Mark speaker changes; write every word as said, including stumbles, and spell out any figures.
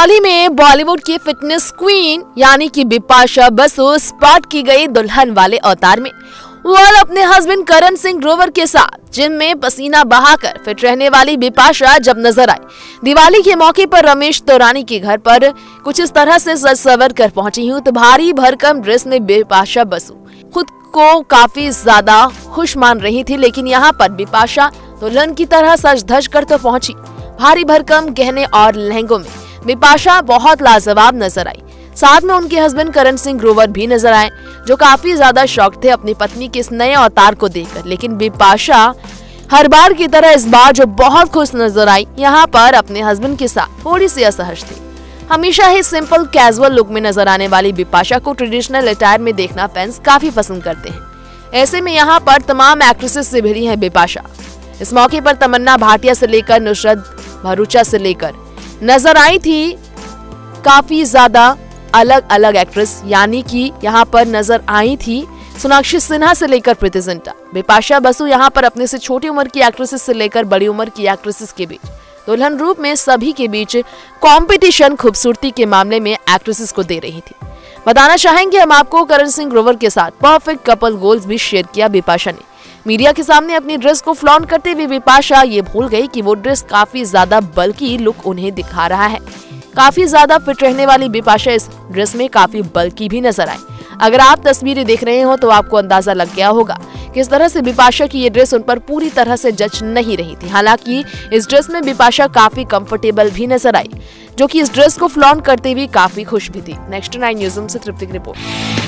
Speaker 1: दिवाली में बॉलीवुड की fitness queen यानी कि बिपाशा बसु स्पॉट की गई दुल्हन वाले अवतार में। वह अपने हस्बैंड करण सिंह ग्रोवर के साथ जिम में पसीना बहाकर फिट रहने वाली बिपाशा जब नजर आई। दिवाली के मौके पर रमेश तौरानी के घर पर कुछ इस तरह से सज सवर कर पहुंची हूँ तो भारी भरकम ड्रेस में बिपाशा बसु खुद को काफी ज्यादा खुश मान रही थी, लेकिन यहाँ पर बिपाशा दुल्हन की तरह सज धज कर तो पहुंची। भारी भरकम गहने और लहंगों में बिपाशा बहुत लाजवाब नजर आई। साथ में उनके हस्बैंड करण सिंह ग्रोवर भी नजर आए, जो काफी ज्यादा शॉक थे अपनी पत्नी के इस नए अवतार को देखकर। लेकिन बिपाशा हर बार की तरह इस बार जो बहुत खुश नजर आई, यहाँ पर अपने हस्बैंड के साथ थोड़ी सी असहज थी। हमेशा ही सिंपल कैजुअल लुक में नजर आने वाली बिपाशा को ट्रेडिशनल अटायर में देखना फैंस काफी पसंद करते हैं। ऐसे में यहाँ पर तमाम एक्ट्रेसेस से भिड़ी है बिपाशा। इस मौके पर तमन्ना भाटिया से लेकर नुसरत भरूचा से लेकर नजर आई थी काफी ज्यादा अलग अलग एक्ट्रेस, यानी कि यहाँ पर नजर आई थी सोनाक्षी सिन्हा से लेकर प्रीति जिंटा। बिपाशा बसु यहाँ पर अपने से छोटी उम्र की एक्ट्रेसेस से लेकर बड़ी उम्र की एक्ट्रेसेस के बीच दुल्हन रूप में सभी के बीच कंपटीशन खूबसूरती के मामले में एक्ट्रेसेस को दे रही थी। बताना चाहेंगे हम आपको, करण सिंह ग्रोवर के साथ परफेक्ट कपल गोल्स भी शेयर किया बिपाशा ने। मीडिया के सामने अपनी ड्रेस को फ्लॉन्ट करते हुए बिपाशा ये भूल गई कि वो ड्रेस काफी ज्यादा बल्की लुक उन्हें दिखा रहा है। काफी ज्यादा फिट रहने वाली बिपाशा इस ड्रेस में काफी बल्की भी नजर आए। अगर आप तस्वीरें देख रहे हो तो आपको अंदाजा लग गया होगा किस तरह से बिपाशा की ये ड्रेस उन पर पूरी तरह से जच नहीं रही थी। हालांकि इस ड्रेस में बिपाशा काफी कंफर्टेबल भी नजर आई, जो कि इस ड्रेस को फ्लॉन्ट करते हुए काफी खुश भी थी। नेक्स्ट नाइन न्यूज़ से तृप्ति की रिपोर्ट।